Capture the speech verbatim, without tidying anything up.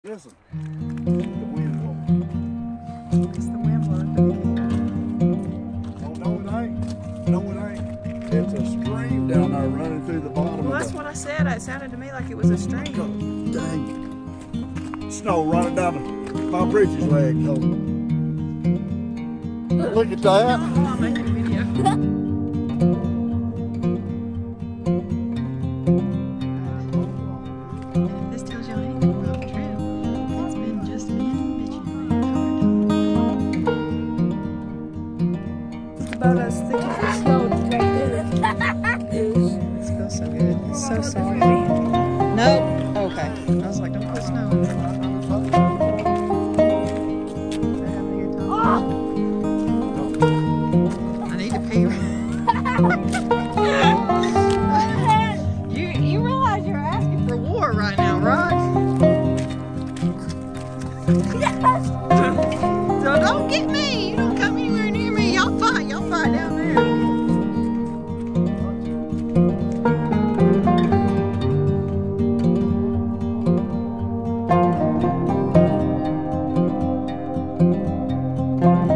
Listen, the wind blowing. It's the wind blowing. Oh, no, it ain't. No, it ain't. It's a stream down there running through the bottom Well, of that's the... what I said. It sounded to me like it was a stream. God dang. Snow running down the, my britches leg. Oh. Look at that. Oh, I'm making a video. This tells y'all anything about the trail. It's been just been bitching the entire time. About as thick as the snow right there. It smells so good. It's so soft. Nope. Okay. I was like, don't put snow in there. I need to pee. you you realize you're asking for war right now, right? So don't get me. You don't come anywhere near me. Y'all fight. Y'all fight down there. Thank you.